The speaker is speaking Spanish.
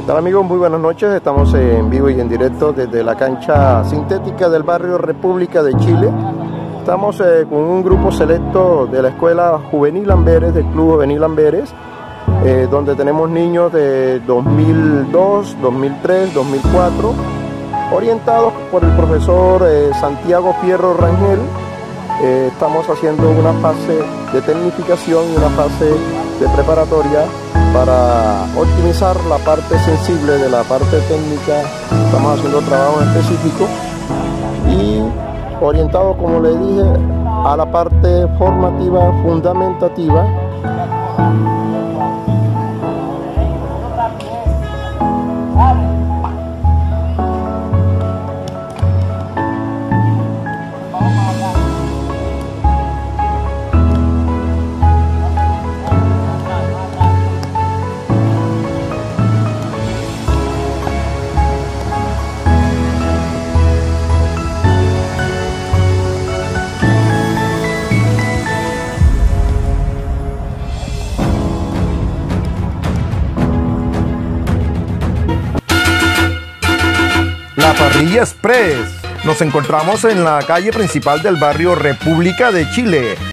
Hola amigos, muy buenas noches. Estamos en vivo y en directo desde la cancha sintética del barrio República de Chile. Estamos con un grupo selecto de la Escuela Juvenil Amberes, del Club Juvenil Amberes, donde tenemos niños de 2002, 2003, 2004, orientados por el profesor Santiago Fierro Rangel. Estamos haciendo una fase de tecnificación y una fase de preparatoria para optimizar la parte sensible de la parte técnica. Estamos haciendo trabajo específico y orientado, como le dije, a la parte formativa, fundamentativa. La Parrilla Express. Nos encontramos en la calle principal del barrio República de Chile.